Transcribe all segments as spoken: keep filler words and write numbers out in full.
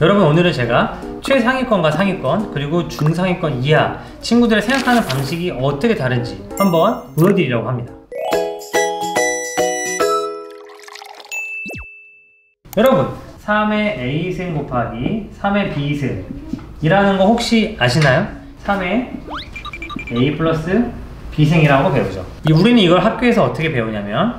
여러분, 오늘은 제가 최상위권과 상위권 그리고 중상위권 이하 친구들의 생각하는 방식이 어떻게 다른지 한번 보여드리려고 합니다. 여러분, 삼의 A승 곱하기 삼의 B승 이라는 거 혹시 아시나요? 삼의 A 플러스 B승이라고 배우죠. 우리는 이걸 학교에서 어떻게 배우냐면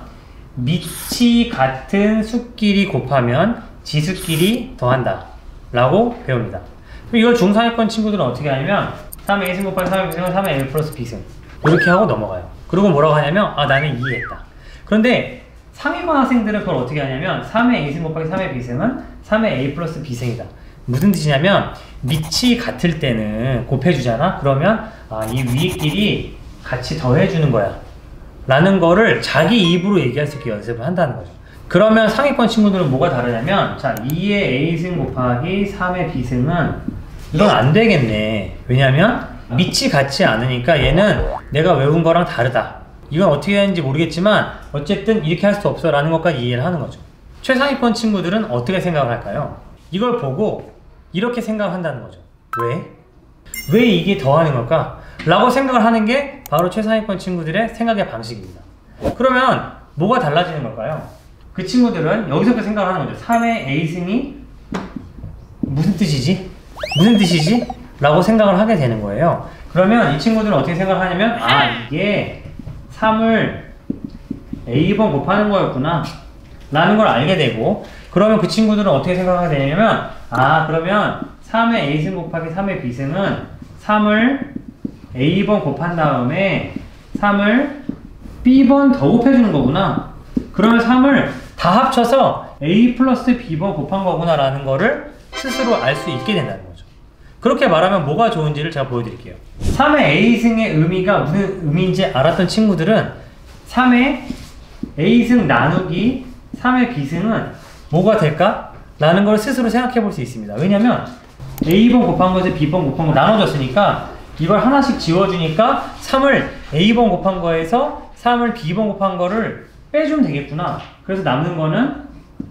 밑이 같은 수끼리 곱하면 지수끼리 더한다 라고 배웁니다. 이걸 중상위권 친구들은 어떻게 하냐면 삼의 A승 곱하기 삼의 B승은 삼의 A 플러스 B승 이렇게 하고 넘어가요. 그리고 뭐라고 하냐면 아 나는 이해했다. 그런데 상위권 학생들은 그걸 어떻게 하냐면 삼의 A승 곱하기 삼의 B승은 삼의 A 플러스 B승이다. 무슨 뜻이냐면 밑이 같을 때는 곱해주잖아? 그러면 아, 이 위끼리 같이 더해주는 거야 라는 거를 자기 입으로 얘기할 수 있게 연습을 한다는 거죠. 그러면 상위권 친구들은 뭐가 다르냐면 자 이의 A승 곱하기 삼의 B승은 이건 안 되겠네. 왜냐면 밑이 같지 않으니까 얘는 내가 외운 거랑 다르다. 이건 어떻게 하는지 모르겠지만 어쨌든 이렇게 할 수 없어 라는 것까지 이해를 하는 거죠. 최상위권 친구들은 어떻게 생각을 할까요? 이걸 보고 이렇게 생각을 한다는 거죠. 왜? 왜 이게 더하는 걸까? 라고 생각을 하는 게 바로 최상위권 친구들의 생각의 방식입니다. 그러면 뭐가 달라지는 걸까요? 그 친구들은 여기서부터 생각을 하는 거죠. 삼의 A승이 무슨 뜻이지? 무슨 뜻이지? 라고 생각을 하게 되는 거예요. 그러면 이 친구들은 어떻게 생각을 하냐면 아 이게 삼을 A번 곱하는 거였구나 라는 걸 알게 되고, 그러면 그 친구들은 어떻게 생각하게 되냐면 아 그러면 삼의 A승 곱하기 삼의 B승은 삼을 A번 곱한 다음에 삼을 B번 더 곱해주는 거구나. 그러면 삼을 다 합쳐서 A 플러스 B번 곱한 거구나 라는 거를 스스로 알 수 있게 된다는 거죠. 그렇게 말하면 뭐가 좋은지를 제가 보여드릴게요. 삼의 A승의 의미가 무슨 의미인지 알았던 친구들은 삼의 A승 나누기 삼의 B승은 뭐가 될까? 라는 걸 스스로 생각해 볼 수 있습니다. 왜냐면 A번 곱한 거에서 B번 곱한 거 나눠졌으니까 이걸 하나씩 지워주니까 삼을 A번 곱한 거에서 삼을 B번 곱한 거를 빼주면 되겠구나. 그래서 남는 거는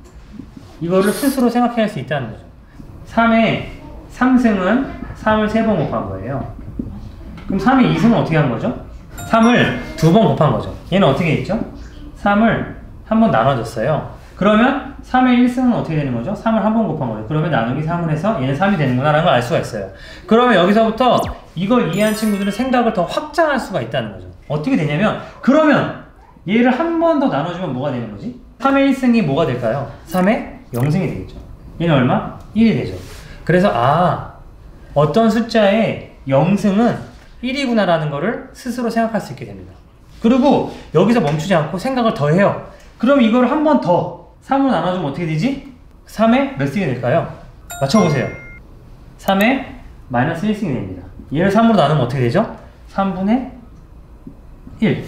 이거를 스스로 생각할 수 있다는 거죠. 삼의 삼승은 삼을 세 번 곱한 거예요. 그럼 삼의 이승은 어떻게 한 거죠? 삼을 두 번 곱한 거죠. 얘는 어떻게 했죠? 삼을 한 번 나눠줬어요. 그러면 삼의 일승은 어떻게 되는 거죠? 삼을 한 번 곱한 거죠. 그러면 나누기 삼을 해서 얘는 삼이 되는구나 라는 걸 알 수가 있어요. 그러면 여기서부터 이걸 이해한 친구들은 생각을 더 확장할 수가 있다는 거죠. 어떻게 되냐면 그러면 얘를 한 번 더 나눠주면 뭐가 되는 거지? 삼의 일승이 뭐가 될까요? 삼의 영승이 되겠죠. 얘는 얼마? 일이 되죠. 그래서 아 어떤 숫자의 영승은 일이구나 라는 거를 스스로 생각할 수 있게 됩니다. 그리고 여기서 멈추지 않고 생각을 더 해요. 그럼 이걸 한 번 더 삼으로 나눠주면 어떻게 되지? 삼의 몇 승이 될까요? 맞춰보세요. 삼의 마이너스 일 승이 됩니다. 얘를 삼으로 나누면 어떻게 되죠? 삼분의 일.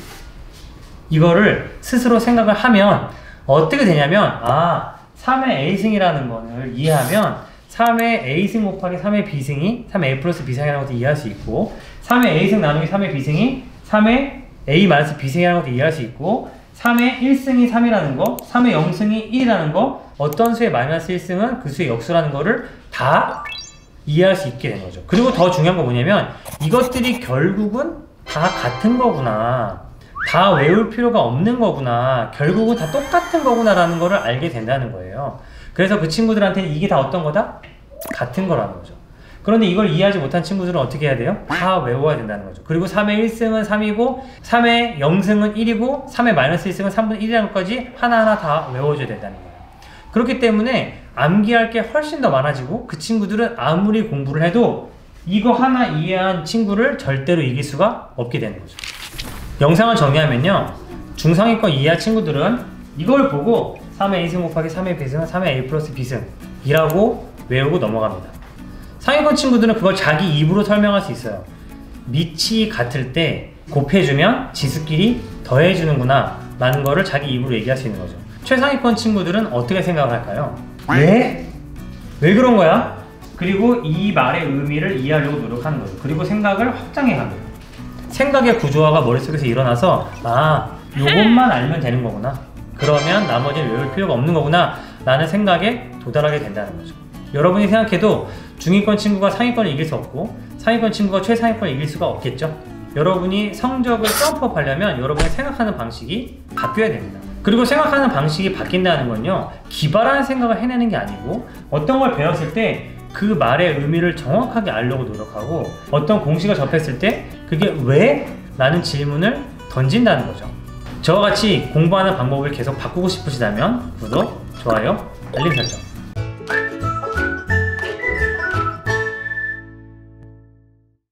이거를 스스로 생각을 하면 어떻게 되냐면 아 삼의 A승이라는 거를 이해하면 삼의 A승 곱하기 삼의 B승이 삼의 A 플러스 B승이라는 것도 이해할 수 있고, 삼의 A승 나누기 삼의 B승이 삼의 A 마이너스 B승이라는 것도 이해할 수 있고, 삼의 일승이 삼이라는 거, 삼의 영승이 일이라는 거, 어떤 수의 마이너스 일승은 그 수의 역수라는 거를 다 이해할 수 있게 된 거죠. 그리고 더 중요한 건 뭐냐면 이것들이 결국은 다 같은 거구나, 다 외울 필요가 없는 거구나, 결국은 다 똑같은 거구나 라는 거를 알게 된다는 거예요. 그래서 그 친구들한테는 이게 다 어떤 거다? 같은 거라는 거죠. 그런데 이걸 이해하지 못한 친구들은 어떻게 해야 돼요? 다 외워야 된다는 거죠. 그리고 삼의 일승은 삼이고 삼의 영승은 일이고 삼의 마이너스 일승은 삼분의 일이라는 것까지 하나하나 다 외워줘야 된다는 거예요. 그렇기 때문에 암기할 게 훨씬 더 많아지고 그 친구들은 아무리 공부를 해도 이거 하나 이해한 친구를 절대로 이길 수가 없게 되는 거죠. 영상을 정리하면요, 중상위권 이하 친구들은 이걸 보고 삼의 A승 곱하기 삼의 B승은 삼의 A 플러스 B승 이라고 외우고 넘어갑니다. 상위권 친구들은 그걸 자기 입으로 설명할 수 있어요. 밑이 같을 때 곱해주면 지수끼리 더해주는구나 라는 거를 자기 입으로 얘기할 수 있는 거죠. 최상위권 친구들은 어떻게 생각을 할까요? 왜? 왜 그런 거야? 그리고 이 말의 의미를 이해하려고 노력하는 거죠. 그리고 생각을 확장해 가는 거예요. 생각의 구조화가 머릿속에서 일어나서 아 요것만 알면 되는 거구나, 그러면 나머지는 외울 필요가 없는 거구나 라는 생각에 도달하게 된다는 거죠. 여러분이 생각해도 중위권 친구가 상위권을 이길 수 없고 상위권 친구가 최상위권을 이길 수가 없겠죠. 여러분이 성적을 점프업 하려면 여러분이 생각하는 방식이 바뀌어야 됩니다. 그리고 생각하는 방식이 바뀐다는 건요, 기발한 생각을 해내는 게 아니고 어떤 걸 배웠을 때 그 말의 의미를 정확하게 알려고 노력하고 어떤 공식을 접했을 때 그게 왜? 라는 질문을 던진다는 거죠. 저와 같이 공부하는 방법을 계속 바꾸고 싶으시다면 구독, 좋아요, 알림 설정